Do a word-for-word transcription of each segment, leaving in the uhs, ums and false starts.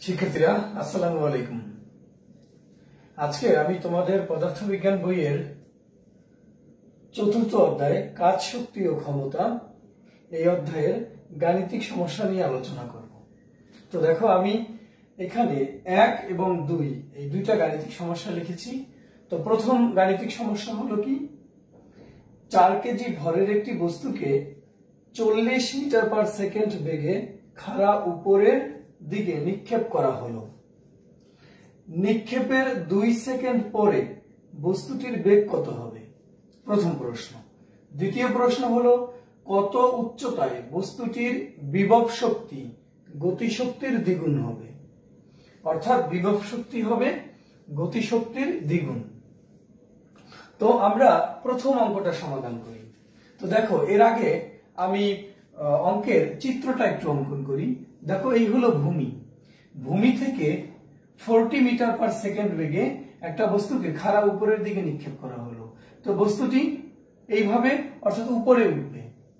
শিক্ষার্থীরা আসসালামু আলাইকুম। আজকে আমি তোমাদের পদার্থবিজ্ঞান বইয়ের চতুর্থ অধ্যায় কাজ, শক্তি ও ক্ষমতা এই অধ্যায়ের গাণিতিক সমস্যা নিয়ে আলোচনা করব। তো দেখো, আমি এখানে এক এবং দুই এই দুইটা গাণিতিক সমস্যা লিখেছি। তো প্রথম গাণিতিক সমস্যা হলো কি, চার কেজি ভরের একটি বস্তুকে চল্লিশ মিটার পার সেকেন্ড বেগে খাড়া উপরের দিকে নিক্ষেপ করা হলো। নিক্ষেপের দুই সেকেন্ড পরে বস্তুটির বেগ কত হবে? প্রথম প্রশ্ন। দ্বিতীয় প্রশ্ন হলো, কত উচ্চতায় বস্তুটির বিভব শক্তি গতিশক্তির দ্বিগুণ হবে? অর্থাৎ বিভব শক্তি হবে গতিশক্তির দ্বিগুণ। তো আমরা প্রথম অঙ্কটা সমাধান করি। তো দেখো, এর আগে আমি অঙ্কের চিত্রটা একটু অঙ্কন করি। দেখো, এই হলো ভূমি। ভূমি থেকে চল্লিশ মিটার পার সেকেন্ড বেগে একটা বস্তুকে খাড়া উপরের দিকে নিক্ষেপ করা হলো। তো বস্তুটি এইভাবে অর্থাৎ উপরে উঠবে।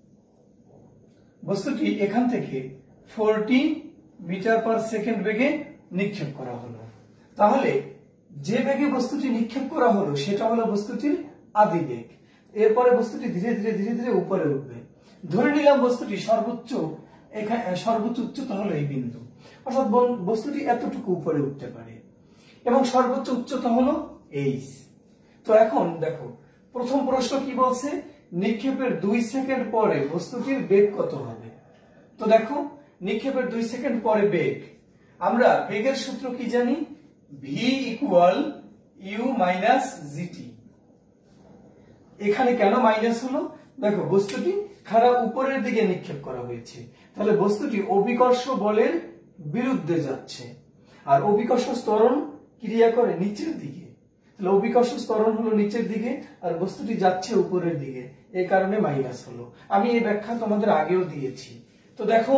বস্তুটি এখান থেকে চল্লিশ মিটার পার সেকেন্ড বেগে নিক্ষেপ করা হলো। তাহলে যে বেগে বস্তুটি নিক্ষেপ করা হলো সেটা হলো বস্তুটির আদি বেগ। এরপরে বস্তুটি ধীরে ধীরে ধীরে ধীরে উপরে উঠবে। ধরে নিলাম বস্তুটি সর্বোচ্চ এখানে সর্বোচ্চ উচ্চতা হলো এই বিন্দু, অর্থাৎ বস্তুটি এতটুকু উপরে উঠতে পারে এবং সর্বোচ্চ উচ্চতা হলো এইচ। তো এখন দেখো, প্রথম প্রশ্ন কি বলছে, নিক্ষেপের দুই সেকেন্ড পরে বস্তুটির বেগ কত হবে? তো দেখো, নিক্ষেপের দুই সেকেন্ড পরে বেগ, আমরা বেগের সূত্র কি জানি? V equal U minus GT. এখানে কেন মাইনাস হলো? দেখো, বস্তুটি খাড়া উপরের দিকে নিক্ষেপ করা হয়েছে, তাহলে বস্তুটি অভিকর্ষ বলের বিরুদ্ধে যাচ্ছে, আর অভিকর্ষ ত্বরণ ক্রিয়া করে নিচের দিকে। তাহলে অভিকর্ষ ত্বরণ হলো নিচের দিকে আর বস্তুটি যাচ্ছে উপরের দিকে, এই কারণে মাইনাস হলো। আমি এই ব্যাখ্যা তোমাদের আগেও দিয়েছি। তো দেখো,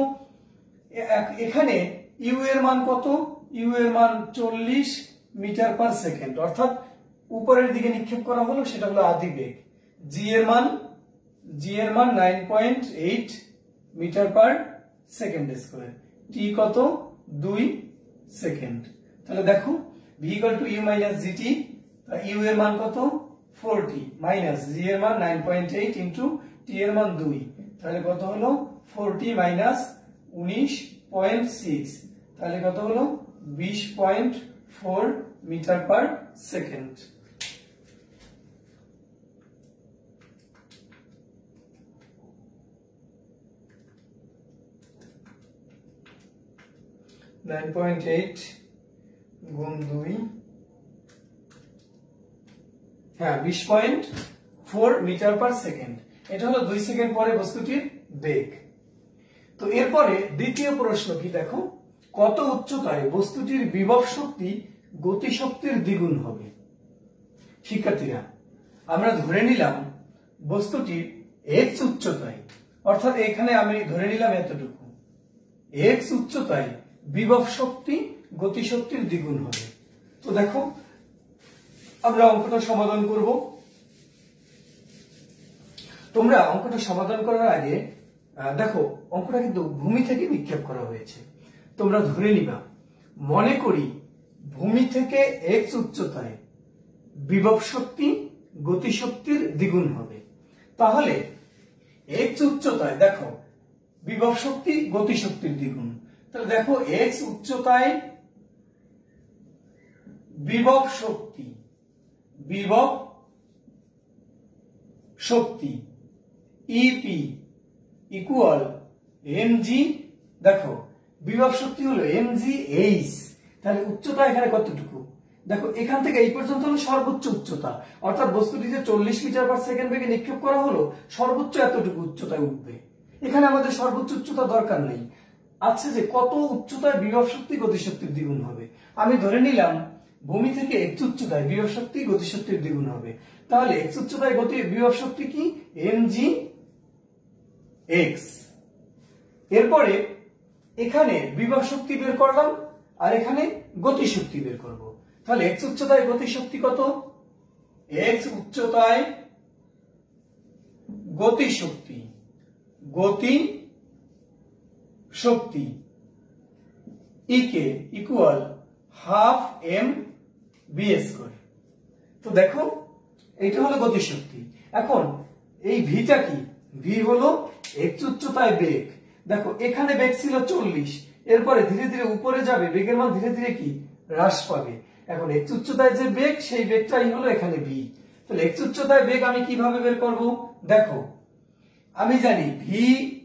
এখানে ইউ এর মান কত? ইউ এর মান চল্লিশ মিটার পার সেকেন্ড, অর্থাৎ উপরের দিকে নিক্ষেপ করা হলো, সেটা হলো আদি বেগ। জি এর মান জি এর মান nine point eight metre per second square. T কত? দুই সেকেন্ড। তাহলে দেখো, V equal to U minus GT. U এর মান কত? চল্লিশ মাইনাস জি এর মান nine point eight into T এর মান দুই, তাহলে কত হলো? চল্লিশ মাইনাস উনিশ পয়েন্ট সিক্স, তাহলে কত হলো? বিশ point four metre per second. Nine point eight গুণ দুই, হ্যাঁ বিশ point four metre per second. এটা হলো দুই সেকেন্ড পরে বস্তুটির বেগ। তো এরপরে দ্বিতীয় প্রশ্ন কি, দেখো, কত উচ্চতায় বস্তুটির বিভব শক্তি গতিশক্তির দ্বিগুণ হবে? শিক্ষার্থীরা, আমরা ধরে নিলাম বস্তুটি এক্স উচ্চতায়, অর্থাৎ এখানে আমি ধরে নিলাম এতটুকু, এক্স উচ্চতায় বিভব শক্তি গতিশক্তির দ্বিগুণ হবে। তো দেখো, আমরা অঙ্কটা সমাধান করব। তোমরা অঙ্কটা সমাধান করার আগে দেখো, অঙ্কটা কিন্তু ভূমি থেকে নিক্ষেপ করা হয়েছে। তোমরা ধরে নিবা, মনে করি ভূমি থেকে এক্স উচ্চতায় বিভব শক্তি গতিশক্তির দ্বিগুণ হবে। তাহলে এক্স উচ্চতায় দেখো বিভব শক্তি গতিশক্তির দ্বিগুণ, তাহলে দেখো এক্স উচ্চতায় বিভব শক্তি বিভব শক্তি ইপি ইকুয়াল এমজি। দেখো, বিভব শক্তি হলো এমজি এইচ, তাহলে উচ্চতা এখানে কতটুকু? দেখো, এখান থেকে এই পর্যন্ত হলো সর্বোচ্চ উচ্চতা, অর্থাৎ বস্তুটি যে চল্লিশ মিটার পার সেকেন্ড বেগে নিক্ষেপ করা হলো, সর্বোচ্চ এতটুকু উচ্চতায় উঠবে। এখানে আমাদের সর্বোচ্চ উচ্চতা দরকার নেই। আচ্ছা, যে কত উচ্চতায় বিভব শক্তি গতিশক্তির দ্বিগুণ হবে? আমি ধরে নিলাম ভূমি থেকে এক্স উচ্চতায় বিভব শক্তি গতিশক্তির দ্বিগুণ হবে। তাহলে এক্স উচ্চতায় গতি বিভব শক্তি কি? MG X. এরপরে এখানে বিভব শক্তি বের করলাম আর এখানে গতিশক্তি বের করব। তাহলে এক্স উচ্চতায় গতিশক্তি কত? এক্স উচ্চতায় গতিশক্তি গতি শক্তি EK equal half M V square. তো দেখো এটা হলো গতিশক্তি। এখন এই ভিটা কি? ভি হলো এক্স উচ্চতায় বেগ। দেখো এখানে বেগ ছিল চল্লিশ, এরপরে ধীরে ধীরে উপরে যাবে, বেগের মান ধীরে ধীরে কি হ্রাস পাবে। এখন এক্স উচ্চতায় যে বেগ সেই বেগটাই হলো এখানে ভি। তাহলে এক্স উচ্চতায় বেগ আমি কিভাবে বের করব? দেখো আমি জানি V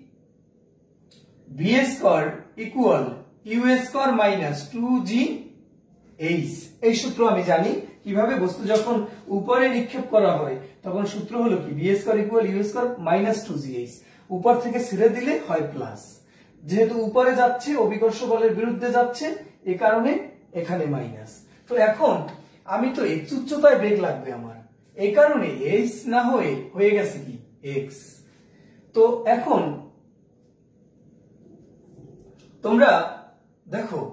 V square equal U square minus two G H. এই সূত্র আমি জানি। কিভাবে? বস্তু যখন উপরে নিক্ষেপ করা হয় তখন সূত্র হলো কি V square equal U square minus two G H. উপর থেকে ছেড়ে দিলে হয় প্লাস, যেহেতু উপরে যাচ্ছে অভিকর্ষ বলের বিরুদ্ধে যাচ্ছে এ কারণে এখানে মাইনাস। তো এখন আমি তো এক্স উচ্চতায় বেগ লাগবে আমার, এই কারণে এইচ না হয়ে হয়ে গেছে কি এক্স। তো এখন তোমরা দেখো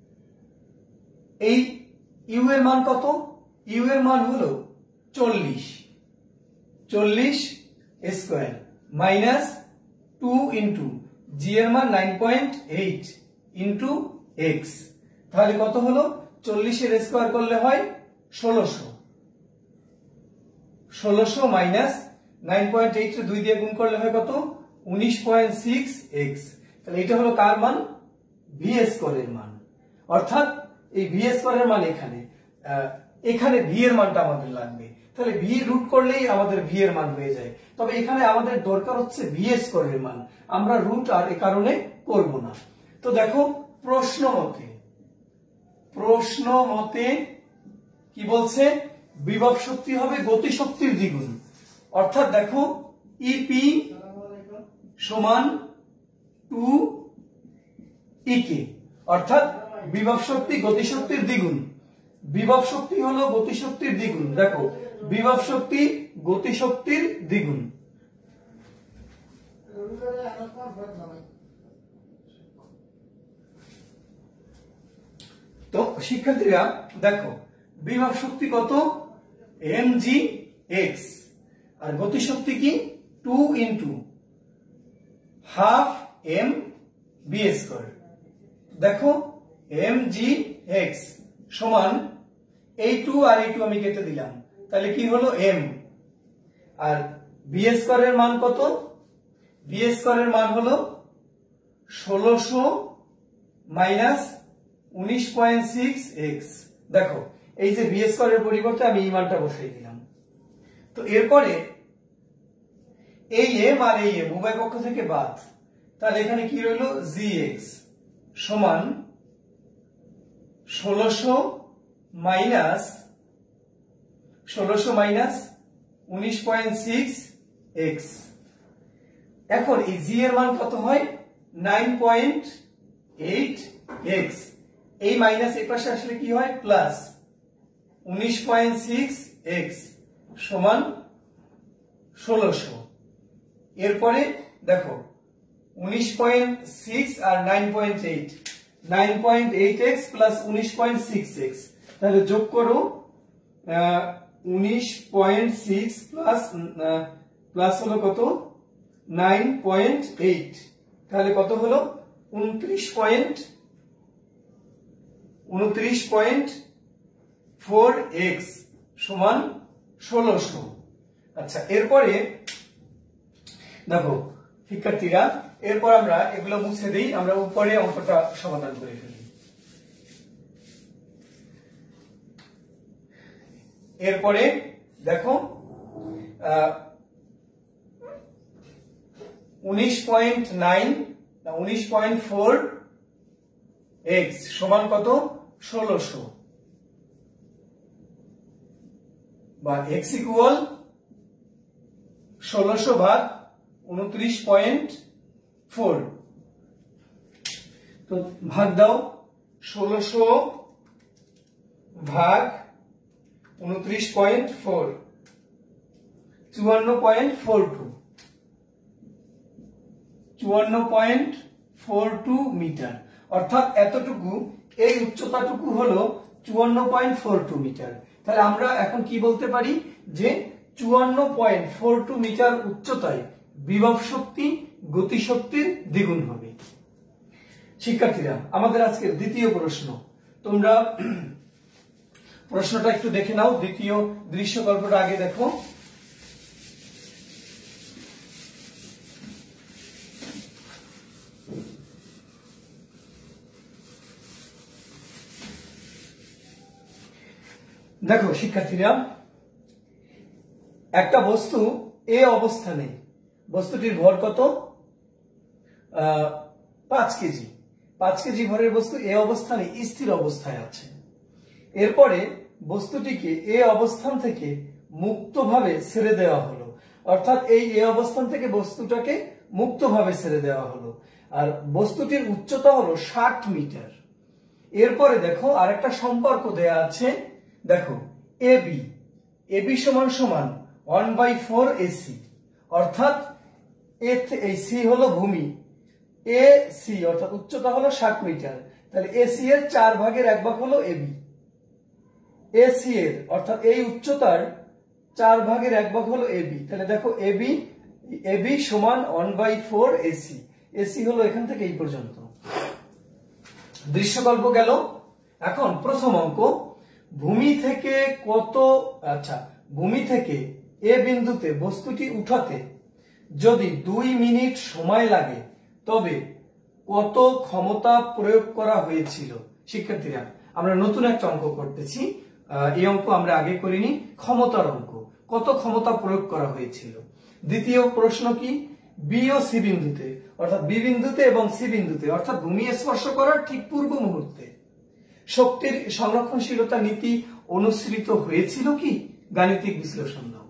এই ইউ এর মান কত? ইউ এর মান হলো চল্লিশ, চল্লিশ square minus two into G এর মান nine point eight into X. তাহলে কত হলো? চল্লিশের স্কোয়ার করলে হয় ষোলোশো, ষোলোশো মাইনাস নাইন পয়েন্ট এইট দুই দিয়ে গুণ করলে হয় কত? উনিশ পয়েন্ট সিক্স এক্স। তাহলে এটা হলো কার মান? ভি স্কোয়ারের মান। অর্থাৎ এই ভি স্কোয়ারের মান এখানে, এখানে ভি এর মানটা আমাদের লাগবে। তাহলে ভি রুট করলেই আমাদের ভি এর মান হয়ে যায়। তবে এখানে আমাদের দরকার হচ্ছে ভি স্কোয়ারের মান, আমরা রুট আর এ কারণে করব না। তো দেখো প্রশ্ন মতে, প্রশ্ন মতে কি বলছে? বিভব শক্তি হবে গতি শক্তির দ্বিগুণ। অর্থাৎ দেখো ইপি সমান টু ইকে, অর্থাৎ বিভব শক্তি গতি শক্তির দ্বিগুণ। বিভব শক্তি হলো গতি শক্তির দ্বিগুণ। দেখো বিভব শক্তি গতি শক্তির দ্বিগুণ। তো শিক্ষার্থীরা দেখো বিভব শক্তি কত? এম জি এক্স, আর গতি শক্তি কি? Two into half M V square. দেখো এম জি এক্স সমান এই টু আর এই টু আমি কেটে দিলাম, তাহলে কি হলো এম। আর বি স্কয়ারের মান কত? বি স্কয়ারের মান হলো ষোলোশো মাইনাস উনিশ পয়েন্ট সিক্স এক্স। দেখো এই যে বি স্কয়ারের পরিবর্তে আমি এই মানটা বসাই দিলাম। তো এরপরে এই এম আর এই এম উভয় পক্ষ থেকে বাদ, তাহলে এখানে কি রইল? জি এক্স সমান ষোলোশো মাইনাস ষোলোশো মাইনাস উনিশ পয়েন্ট সিক্স এক্স। এখন এই জি এর মান কত হয়? Nine point eight X. এই মাইনাস এর পাশে আসলে কি হয়? প্লাস উনিশ পয়েন্ট সিক্স এক্স সমান ষোলোশো। এরপরে দেখো উনিশ পয়েন্ট সিক্স আর nine point eight, nine point eight X plus উনিশ পয়েন্ট সিক্স এক্স। তাহলে যোগ করো উনিশ পয়েন্ট সিক্স প্লাস প্লাস হলো কত? Nine point eight. তাহলে কত হলো? উনত্রিশ পয়েন্ট উনত্রিশ পয়েন্ট ফোর এক্স সমান ষোলোশো। আচ্ছা এরপরে দেখো শিক্ষার্থীরা, এরপর আমরা এগুলো মুছে দিই, আমরা উপরে অঙ্কটা সমাধান করে ফেলি। এরপরে দেখো উনিশ পয়েন্ট নাইন উনিশ পয়েন্ট ফোর এক্স সমান কত? ষোলোশো, বা এক্স ইকুয়াল ষোলোশো ভাগ উনত্রিশ পয়েন্ট ফোর। তো ভাগ দাও, ষোলোশো ভাগ উনত্রিশ পয়েন্ট ফোর, চুয়ান্ন পয়েন্ট ফোর টু, চুয়ান্ন পয়েন্ট ফোর টু মিটার। অর্থাৎ এতটুকু, এই উচ্চতাটুকু হলো চুয়ান্ন পয়েন্ট ফোর টু মিটার। তাহলে আমরা এখন কি বলতে পারি? যে চুয়ান্ন পয়েন্ট ফোর টু মিটার উচ্চতায় বিভব শক্তি গতি শক্তির দ্বিগুণ হবে। শিক্ষার্থীরা, আমাদের আজকের দ্বিতীয় প্রশ্ন, তোমরা প্রশ্নটা একটু দেখে নাও। দ্বিতীয় দৃশ্যকল্পটা আগে দেখো। দেখো শিক্ষার্থীরা, একটা বস্তু এ অবস্থানে, বস্তুটির ভর কত? পাঁচ কেজি। পাঁচ কেজি ভরের বস্তু এ অবস্থানে স্থির অবস্থায় আছে। এরপরে বস্তুটিকে এ অবস্থান থেকে মুক্তভাবে ছেড়ে দেওয়া হলো, অর্থাৎ এই এ অবস্থান থেকে বস্তুটাকে মুক্তভাবে ছেড়ে দেওয়া হলো, আর বস্তুটির উচ্চতা হলো ষাট মিটার। এরপরে দেখো আরেকটা সম্পর্ক দেয়া আছে, দেখো এবি, এবি সমান সমান ওয়ান বাই ফোর এসি, অর্থাৎ এই সি হলো ভূমি, এ সি অর্থাৎ উচ্চতা হলো ষাট মিটার, তাহলে এসি এর চার ভাগের এক ভাগ হলো এবি। এসি এর অর্থাৎ এই উচ্চতার চার ভাগের এক ভাগ হলো এবি, তাহলে দেখো এবি এবি সমান one by four AC. AC হলো এখান থেকে এই পর্যন্ত। দৃশ্যকল্প গেল। এখন প্রথম অঙ্ক, ভূমি থেকে কত, আচ্ছা ভূমি থেকে এ বিন্দুতে বস্তুটি উঠাতে যদি দুই মিনিট সময় লাগে তবে কত ক্ষমতা প্রয়োগ করা হয়েছিল? শিক্ষার্থীরা, আমরা নতুন একটা অঙ্ক করতেছি, এই অঙ্ক আমরা আগে করিনি, ক্ষমতার অঙ্ক। কত ক্ষমতা প্রয়োগ করা হয়েছিল? দ্বিতীয় প্রশ্ন কি, বি ও সি বিন্দুতে, অর্থাৎ বি বিন্দুতে এবং সি বিন্দুতে, অর্থাৎ ভূমি স্পর্শ করার ঠিক পূর্ব মুহূর্তে শক্তির সংরক্ষণশীলতা নীতি অনুসৃত হয়েছিল কি? গাণিতিক বিশ্লেষণ দাও।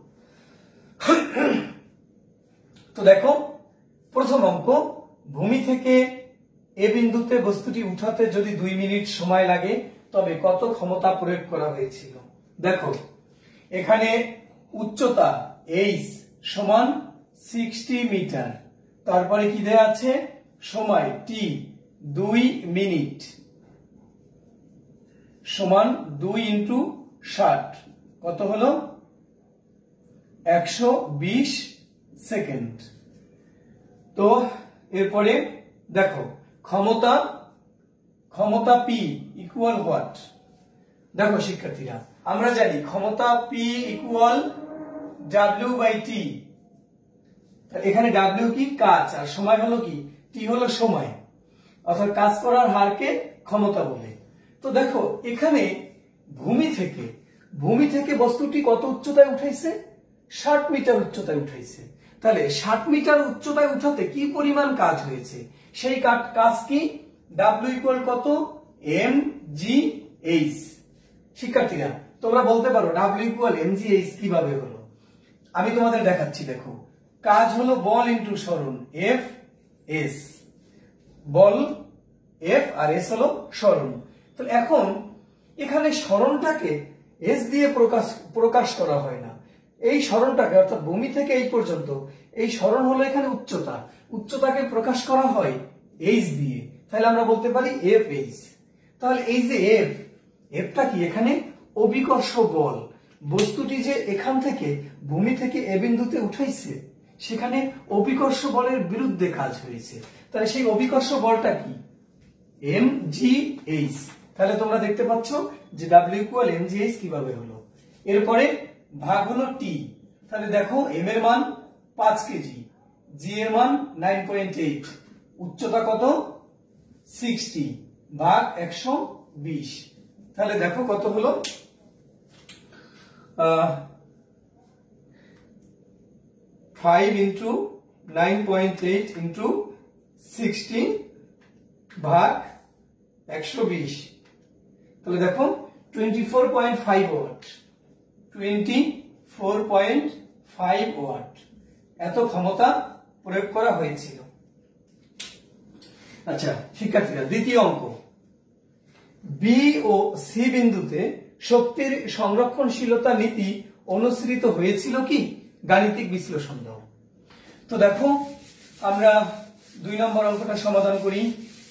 তো দেখো প্রথম অঙ্ক, ভূমি থেকে এ বিন্দুতে বস্তুটি উঠাতে যদি দুই মিনিট সময় লাগে তবে কত ক্ষমতা প্রয়োগ করা হয়েছিল? দেখো এখানে উচ্চতা এইচ সমান ষাট মিটার, তারপরে কি দেয়া আছে? সময় টি দুই মিনিট সমান দুই ইন্টু ষাট, কত হলো? একশো বিশ সেকেন্ড। তো এরপরে দেখো ক্ষমতা, ক্ষমতা পি ইকুয়াল হোয়াট? দেখো শিক্ষার্থীরা, আমরা জানি ক্ষমতা P equal W by T. এখানে ডাব্লিউ কি? কাজ, আর সময় হলো কি? টি হলো সময়, অর্থাৎ কাজ করার হারকে ক্ষমতা বলে। তো দেখো এখানে ভূমি থেকে, ভূমি থেকে বস্তুটি কত উচ্চতায় উঠাইছে? ষাট মিটার উচ্চতায় উঠাইছে। তাহলে ষাট মিটার উচ্চতায় উঠাতে কি পরিমাণ কাজ হয়েছে? সেই কাজ কি? ডাব্লিউ ইকুয়াল কত? M G H. শিক্ষার্থীরা, তোমরা বলতে পারো W equal M G H কিভাবে হলো? আমি তোমাদের দেখাচ্ছি। দেখো কাজ হলো বল ইন্টু সরণ, এফ এস, বল এফ আর এস হলো সরণ। তো এখন এখানে সরণটাকে এস দিয়ে প্রকাশ প্রকাশ করা হয় না, এই সরণটাকে অর্থাৎ ভূমি থেকে এই পর্যন্ত এই সরণ হলো এখানে উচ্চতা, উচ্চতাকে প্রকাশ করা হয় এইচ দিয়ে, তাহলে আমরা বলতে পারি এফ এইচ। তাহলে এই যে এফ, এফটা কি? এখানে অভিকর্ষ বল, বস্তুটি যে এখান থেকে ভূমি থেকে এ বিন্দুতে উঠাইছে সেখানে অভিকর্ষ বলের বিরুদ্ধে কাজ হয়েছে, তাহলে সেই অভিকর্ষ বলটা কি? M G H. তাহলে তোমরা দেখতে পাচ্ছ যে W equal M G H কিভাবে হলো। এরপরে ভাগ হলো টি, তাহলে দেখো এম এর মান পাঁচ কেজি, জি এর মান নাইন পয়েন্ট এইট, উচ্চতা কত? ষাট ভাগ একশো বিশ, তাহলে দেখো কত হলো? Five into nine point eight into sixty ভাগ একশো বিশ, তাহলে দেখো twenty four point five watt, twenty four point five watt এত ক্ষমতা প্রয়োগ করা হয়েছিল। আচ্ছা শিক্ষার্থীরা, দ্বিতীয় অঙ্ক, বি ও সি বিন্দুতে শক্তির সংরক্ষণশীলতা নীতি অনুসৃত হয়েছিল কি? গাণিতিক বিশ্লেষণ দাও। তো দেখো আমরা দুই নম্বর অঙ্কটা সমাধান করি।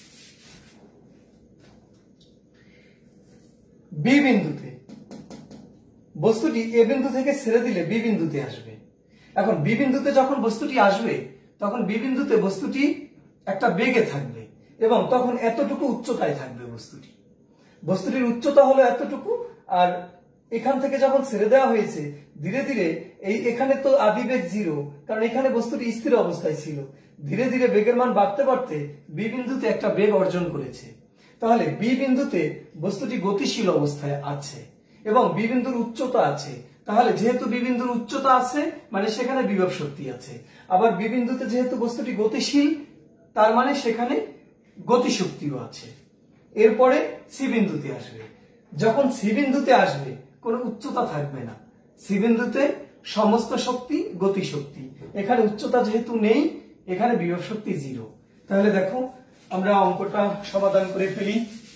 বি বিন্দুতে বস্তুটি এ বিন্দু থেকে ছেড়ে দিলে বি বিন্দুতে আসবে। এখন বি বিন্দুতে যখন বস্তুটি আসবে তখন বি বিন্দুতে বস্তুটি একটা বেগে থাকবে, এবং তখন এতটুকু উচ্চতায় থাকবে বস্তুটি। বস্তুটির উচ্চতা হলো এতটুকু, আর এখান থেকে যখন ছেড়ে দেওয়া হয়েছে ধীরে ধীরে এই এখানে তো আদি বেগ জিরো, কারণ এখানে বস্তুটি স্থির অবস্থায় ছিল। ধীরে ধীরে বেগের মান বাড়তে বাড়তে বি বিন্দুতে একটা বেগ অর্জন করেছে। তাহলে বি বিন্দুতে বস্তুটি গতিশীল অবস্থায় আছে এবং বি বিন্দুর উচ্চতা আছে। তাহলে যেহেতু বি বিন্দুর উচ্চতা আছে মানে সেখানে বিভব শক্তি আছে। আবার বি বিন্দুতে যেহেতু বস্তুটি গতিশীল তার মানে সেখানে গতিশক্তিও আছে। এরপরে সি বিন্দুতে আসবে। যখন সি বিন্দুতে আসবে কোনো উচ্চতা থাকবে না। সি বিন্দুতে সমস্ত শক্তি গতিশক্তি। এখানে উচ্চতা যেহেতু নেই, এখানে বিভব শক্তি জিরো। তাহলে দেখো আমরা অঙ্কটা সমাধান করে ফেলি।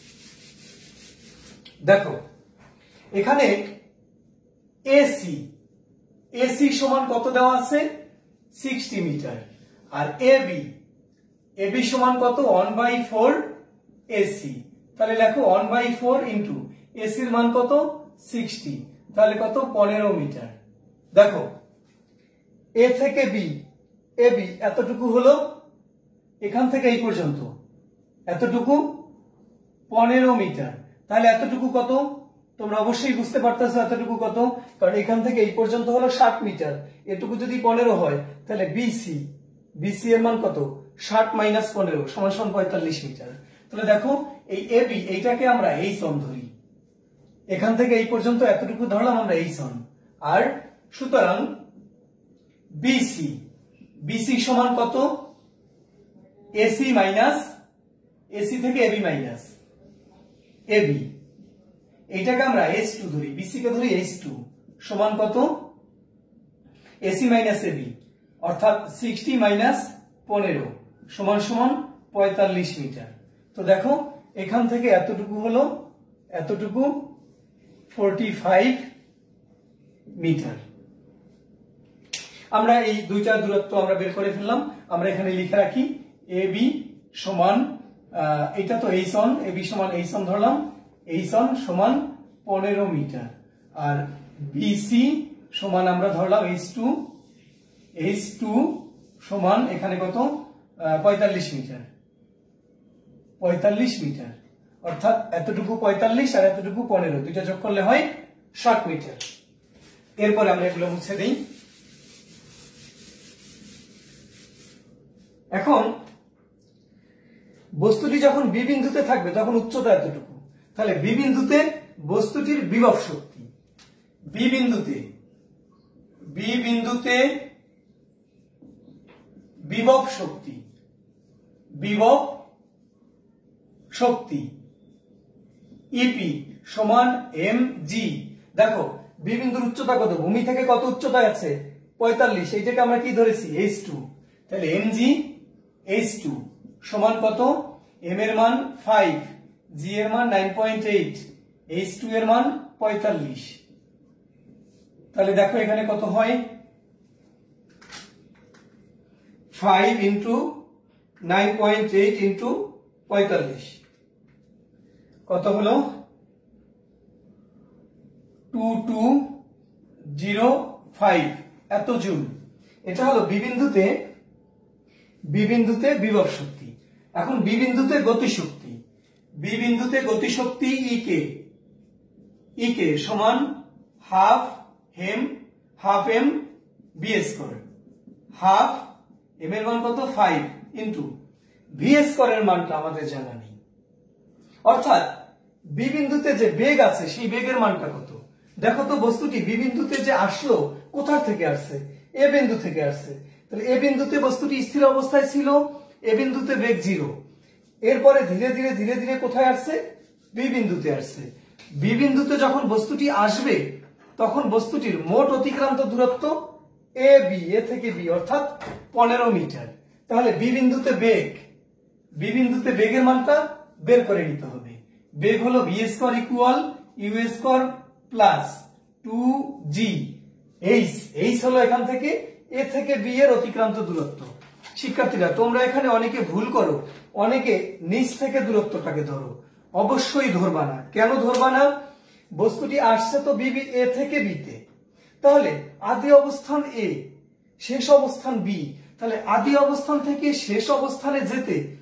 দেখো এখানে এসি এসি সমান কত দেওয়া আছে? ষাট মিটার। আর এবি এবি সমান কত? One by four AC. তাহলে দেখো ওয়ান বাই ফোর ইন্টু এসির মান কত? ষাট। তাহলে কত? পনেরো মিটার। দেখো এ থেকে বি, এ বি এতটুকু হলো, এখান থেকে এই পর্যন্ত এতটুকু পনেরো মিটার। তাহলে এতটুকু কত? তোমরা অবশ্যই বুঝতে পারতেছো এতটুকু কত, কারণ এখান থেকে এই পর্যন্ত হলো ষাট মিটার। এটুকু যদি পনেরো হয় তাহলে বিসি বিসি এর মান কত? ষাট মাইনাস পনেরো সমান সমান পঁয়তাল্লিশ মিটার। তাহলে দেখো এই এবি এইটাকে আমরা এই সন ধরি, এখান থেকে এই পর্যন্ত এতটুকু ধরলাম আমরা এই সন। আর সুতরাং বিসি বিসি সমান কত? এসি মাইনাস এসি থেকে এবি মাইনাস এবি, এইটাকে আমরা এইচ টু ধরি, বিসি কে ধরি এইচ টু সমান কত? এসি মাইনাস এবি, অর্থাৎ ষাট মাইনাস পনেরো সমান সমান পঁয়তাল্লিশ মিটার। তো দেখো এখান থেকে এতটুকু হলো, এতটুকু পঁয়তাল্লিশ মিটার। আমরা এই দুইটার দূরত্ব আমরা বের করে ফেললাম। আমরা এখানে লিখে রাখি এ বি সমান, এটা তো এই সন, এ বি সমান এই সন ধরলাম, এই সন সমান পনেরো মিটার। আর বিসি সমান আমরা ধরলাম এইচ টু, এইচ টু সমান এখানে কত? পঁয়তাল্লিশ মিটার, পঁয়তাল্লিশ মিটার। অর্থাৎ এতটুকু পঁয়তাল্লিশ আর এতটুকু পনেরো, দুইটা যোগ করলে হয় ষাট মিটার। এরপরে আমরা এগুলো মুছে দিই। এখন বস্তুটি যখন বি বিন্দুতে থাকবে তখন উচ্চতা এতটুকু। তাহলে বি বিন্দুতে বস্তুটির বিভব শক্তি, বি বিন্দুতে বি বিন্দুতে বিভব শক্তি, বিভব শক্তি ইপি সমান এম জি। দেখো বি বিন্দুর উচ্চতা কত? ভূমি থেকে কত উচ্চতায় আছে? পঁয়তাল্লিশ। এইটাকে আমরা কি ধরেছি? H two. তাহলে এম জি এইচ টু সমান কত? এম এর মান ফাইভ, জি এর মান nine point eight, H two এর মান পঁয়তাল্লিশ। তাহলে দেখো এখানে কত হয়? Five into nine point eight into পঁয়তাল্লিশ কত হলো? টু টু জিরো ফাইভ এত জুল। এটা হলো বি বিন্দুতে বি বিন্দুতে বিভব শক্তি। এখন বি বিন্দুতে গতিশক্তি, বি বিন্দুতে গতিশক্তি ই কে, ই কে সমান half M half M V square, half M এর মান কত? ফাইভ ইন্টু ভি স্কয়ারের মানটা আমাদের জানা নেই। অর্থাৎ বি বিন্দুতে যে বেগ আছে সেই বেগের মানটা কত? দেখো তো বস্তুটি বি বিন্দুতে যে আসলো কোথা থেকে আসছে? এ বিন্দু থেকে আসছে। তাহলে এ বিন্দুতে বস্তুটি স্থির অবস্থায় ছিল, এ বিন্দুতে বেগ জিরো। এরপরে ধীরে ধীরে ধীরে ধীরে কোথায় আসছে? বি বিন্দুতে আসছে। বি বিন্দুতে যখন বস্তুটি আসবে তখন বস্তুটির মোট অতিক্রান্ত দূরত্ব এ বি, এ থেকে বি অর্থাৎ পনেরো মিটার। তাহলে বি বিন্দুতে বেগ, বি বিন্দুতে বেগের মানটা বের করে নিতে হবে। বেগ হলো V square equal U square plus two G H. H হলো এখান থেকে এ থেকে বি এর অতিক্রান্ত দূরত্ব। শিক্ষার্থীরা তোমরা এখানে অনেকে ভুল করো, অনেকে নিচ থেকে দূরত্বটাকে ধরো। অবশ্যই ধরবা না। কেন ধরবা না? বস্তুটি আসছে তো বি এ থেকে বিতে, তাহলে আদি অবস্থান এ, শেষ অবস্থান বি। তাহলে আদি অবস্থান থেকে শেষ অবস্থানে যেতে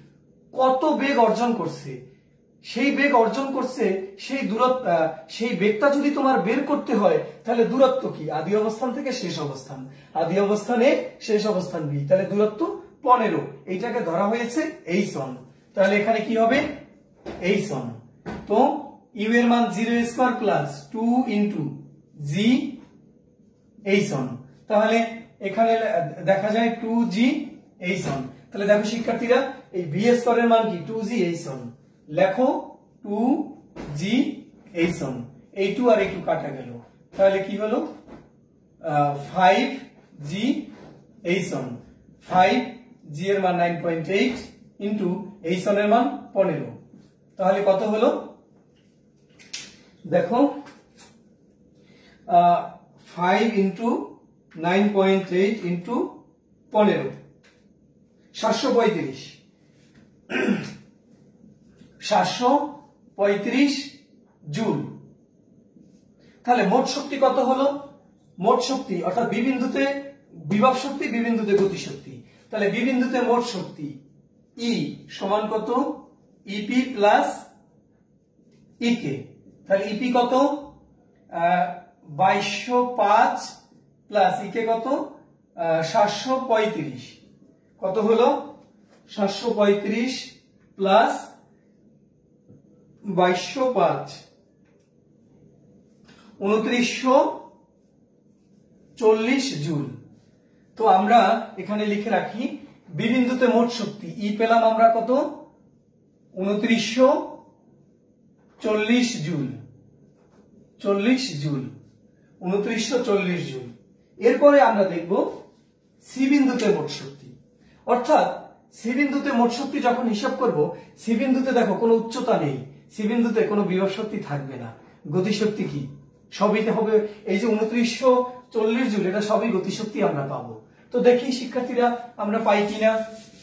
কত বেগ অর্জন করছে, সেই বেগ অর্জন করছে সেই দূরত্ব, সেই বেগটা যদি তোমার বের করতে হয় তাহলে দূরত্ব কি, আদি অবস্থান থেকে শেষ অবস্থান, আদি অবস্থানে শেষ অবস্থান বি, তাহলে দূরত্ব পনেরো, এইটাকে ধরা হয়েছে এইচ ওয়ান। তাহলে এখানে কি হবে এইচ ওয়ান। তো ইউ এর মান zero square plus two into G H one, তাহলে এখানে দেখা যায় টু জি এইচ ওয়ান। তাহলে দেখো শিক্ষার্থীরা এই ভি স্কোয়ারের মান কি টু জি এইচ ওয়ান, লেখো টু জি এইচ ওয়ান, এই টু আর এই টু কাটা গেল, তাহলে কি হলো five G H one, five G এর মান nine point eight into H one এর মান পনেরো, তাহলে কত হলো দেখো five into nine point eight into পনেরো, সাতশো পঁয়ত্রিশ, সাতশো পঁয়ত্রিশ জুল। তাহলে মোট শক্তি কত হলো, মোট শক্তি অর্থাৎ বি বিন্দুতে বিভব শক্তি, বি বিন্দুতে গতি শক্তি, তাহলে বি বিন্দুতে মোট শক্তি ই সমান কত ইপি প্লাস ইকে, তাহলে ইপি কত বাইশশো পাঁচ প্লাস ইকে কত সাতশো পঁয়ত্রিশ, কত হলো সাতশো পঁয়ত্রিশ প্লাস বাইশশো পাঁচ উনত্রিশশো চল্লিশ জুল। তো আমরা এখানে লিখে রাখি বি বিন্দুতে মোট শক্তি ই পেলাম আমরা কত উনত্রিশশো চল্লিশ জুল, চল্লিশ জুল, উনত্রিশশো চল্লিশ জুল। এরপরে আমরা দেখব সি বিন্দুতে মোট শক্তি, অর্থাৎ সি বিন্দুতে মোট শক্তি যখন হিসাব করব, সি বিন্দুতে দেখো কোনো উচ্চতা নেই, সি বিন্দুতে কোনো বিভব শক্তি থাকবে না, গতিশক্তি কি সবই হবে এই যে উনত্রিশশো চল্লিশ জুল, এটা সবই গতিশক্তি আমরা পাবো। তো দেখি শিক্ষার্থীরা আমরা পাই কিনা।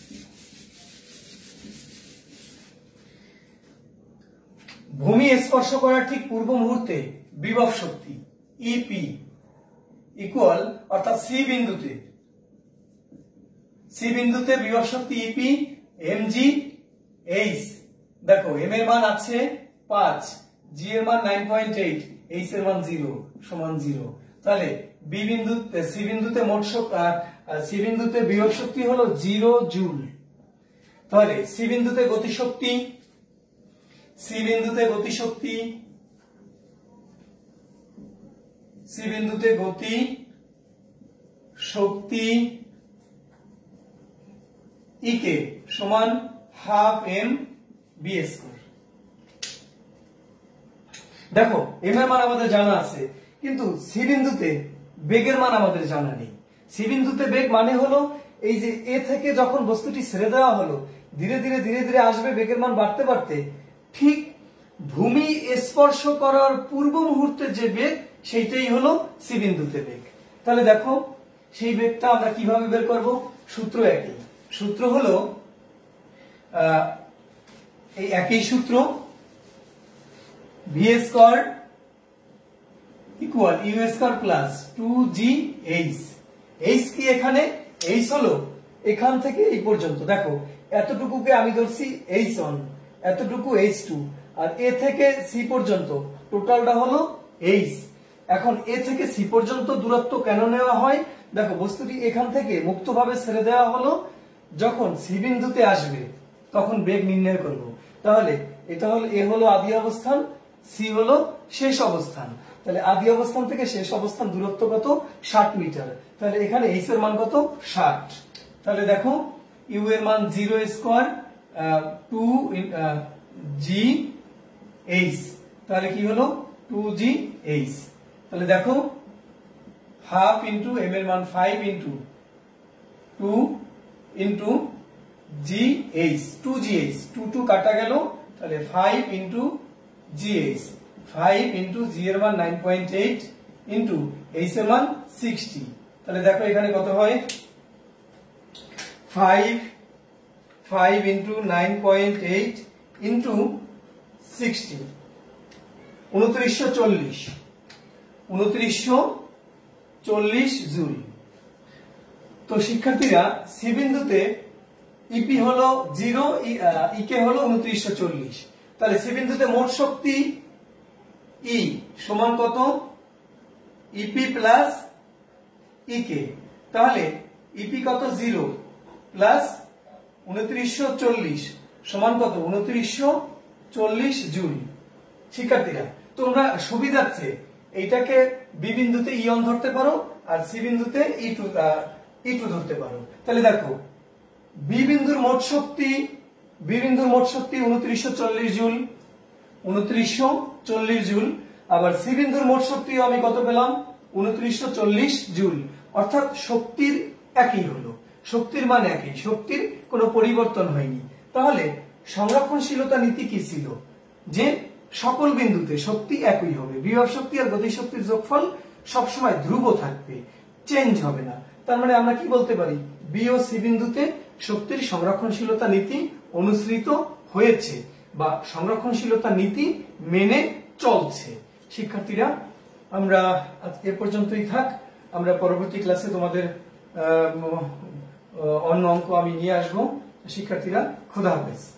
ভূমি স্পর্শ করার ঠিক পূর্ব মুহূর্তে বিভব শক্তি ইপি ইকুয়াল, অর্থাৎ সি বিন্দুতে, সি বিন্দুতে বিভব শক্তি ইপি এম জি এইচ, দেখো এম এর মান আছে পাঁচ, জি এর মান নাইন পয়েন্ট এইট, এইচ এর মান জিরো সমান জিরো, তাহলে বি বিন্দুতে সি বিন্দুতে মোট সি বিন্দুতে বিভব শক্তি হলো জিরো জুল। তাহলে সি বিন্দুতে গতি শক্তি, সি বিন্দুতে গতি শক্তি, সি বিন্দুতে গতি শক্তি ইকে সমান হাফ এম বি স্কয়ার। দেখো এম এর মান আমাদের জানা আছে, কিন্তু সি বিন্দুতে বেগের মান আমাদের জানা নেই। সি বিন্দুতে বেগ মানে হলো এই যে এ থেকে যখন বস্তুটি ছেড়ে দেওয়া হলো ধীরে ধীরে ধীরে ধীরে আসবে বেগের মান বাড়তে বাড়তে, ঠিক ভূমি স্পর্শ করার পূর্ব মুহূর্তে যে বেগ সেইটাই হলো সি বিন্দুতে বেগ। তাহলে দেখো সেই বেগটা আমরা কিভাবে বের করব, সূত্র একই, সূত্র হলো এই একই সূত্র V square equal U square plus two G H. H কি এখানে, এইচ হলো এখান থেকে এই পর্যন্ত, দেখো এতটুকুকে আমি ধরছি এইচ ওয়ান, এতটুকু এইচ টু, আর এ থেকে সি পর্যন্ত টোটালটা হলো এইচ। এখন এ থেকে সি পর্যন্ত দূরত্ব কেন নেওয়া হয়, দেখো বস্তুটি এখান থেকে মুক্তভাবে ছেড়ে দেওয়া হলো, যখন সি বিন্দুতে আসবে তখন বেগ নির্ণয় করব। তাহলে এটা হলো এ হলো আদি অবস্থান, সি হলো শেষ অবস্থান, তাহলে আদি অবস্থান থেকে শেষ অবস্থান দূরত্ব কত ষাট মিটার, তাহলে এখানে এইচ এর মান কত ষাট। তাহলে দেখো ইউ এর মান zero square two G H, তাহলে কি হলো টু জি এইচ। তাহলে দেখো হাফ ইন্টু এম এর মান five into two into G H, two G H, two two কাটা গেল, তাহলে five into G H, five into G এর মান nine point eight into H এর মান সিক্সটি। তাহলে দেখো এখানে কত হয় five, five into nine point eight into sixty, উনত্রিশশো চল্লিশ, উনত্রিশশো চল্লিশ জুল। তো শিক্ষার্থীরা সি বিন্দুতে ইপি হলো জিরো, ইকে হলো উনত্রিশশো চল্লিশ। তাহলে সি বিন্দুতে মোট শক্তি ই সমান কত? EP plus EK. তাহলে ইপি কত? জিরো প্লাস উনত্রিশশো চল্লিশ সমান কত? উনত্রিশশো চল্লিশ জুল। শিক্ষার্থীরা তোমরা সুবিধার্থে এইটাকে বি বিন্দুতে ই ওয়ান ধরতে পারো আর সি বিন্দুতে ই টু ই টু ধরতে পারো। তাহলে দেখো বি বিন্দুর মোট শক্তি বি বিন্দুর মোট শক্তি উনত্রিশশো চল্লিশ জুল, উনত্রিশশো চল্লিশ জুল। আবার সি বিন্দুর মোট শক্তি আমি কত পেলাম? উনত্রিশশো চল্লিশ জুল। অর্থাৎ শক্তির একই হলো, শক্তির মান একই, শক্তির কোনো পরিবর্তন হয়নি। তাহলে সংরক্ষণশীলতা নীতি কি ছিল? যে সকল বিন্দুতে শক্তি একই হবে, বিভব শক্তি আর গতি শক্তির যোগফল সবসময় ধ্রুব থাকবে, চেঞ্জ হবে না। তার মানে আমরা কি বলতে পারি? বি ও সি বিন্দুতে শক্তির সংরক্ষণশীলতা নীতি অনুসৃত হয়েছে বা সংরক্ষণশীলতা নীতি মেনে চলছে। শিক্ষার্থীরা আমরা এ পর্যন্তই থাক, আমরা পরবর্তী ক্লাসে তোমাদের অন্য অঙ্ক আমি নিয়ে আসবো। শিক্ষার্থীরা খোদা হাফেজ।